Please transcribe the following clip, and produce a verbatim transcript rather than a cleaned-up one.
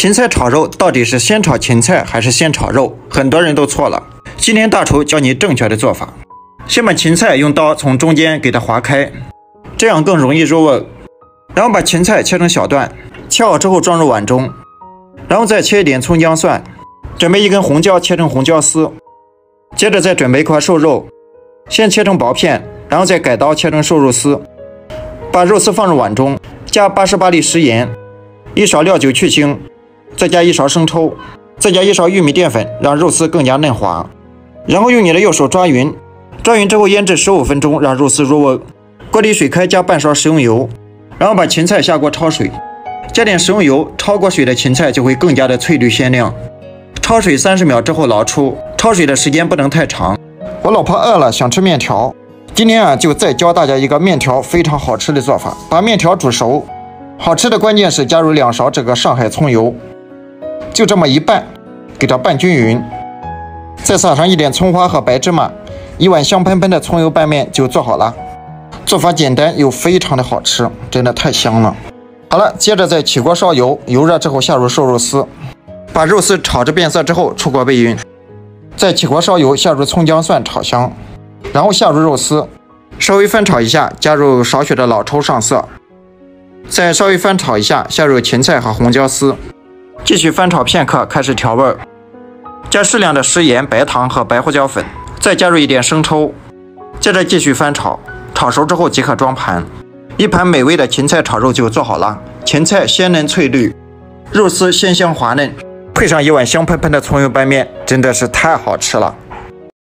芹菜炒肉到底是先炒芹菜还是先炒肉？很多人都错了。今天大厨教你正确的做法。先把芹菜用刀从中间给它划开，这样更容易入味。然后把芹菜切成小段，切好之后装入碗中，然后再切一点葱姜蒜，准备一根红椒切成红椒丝。接着再准备一块瘦肉，先切成薄片，然后再改刀切成瘦肉丝。把肉丝放入碗中，加八十八粒食盐，一勺料酒去腥，再加一勺生抽，再加一勺玉米淀粉，让肉丝更加嫩滑。然后用你的右手抓匀，抓匀之后腌制十五分钟，让肉丝入味。锅里水开，加半勺食用油，然后把芹菜下锅焯水，加点食用油，焯过水的芹菜就会更加的翠绿鲜亮。焯水三十秒之后捞出，焯水的时间不能太长。我老婆饿了，想吃面条。今天啊，就再教大家一个面条非常好吃的做法。把面条煮熟，好吃的关键是加入两勺这个上海葱油，就这么一拌，给它拌均匀。再撒上一点葱花和白芝麻，一碗香喷喷的葱油拌面就做好了。做法简单又非常的好吃，真的太香了。好了，接着再起锅烧油，油热之后下入瘦肉丝，把肉丝炒至变色之后出锅备匀。再起锅烧油，下入葱姜蒜炒香，然后下入肉丝，稍微翻炒一下，加入少许的老抽上色，再稍微翻炒一下，下入芹菜和红椒丝，继续翻炒片刻，开始调味，加适量的食盐、白糖和白胡椒粉，再加入一点生抽，接着继续翻炒，炒熟之后即可装盘。一盘美味的芹菜炒肉就做好了，芹菜鲜嫩翠绿，肉丝鲜香滑嫩，配上一碗香喷喷的葱油拌面，真的是太好吃了。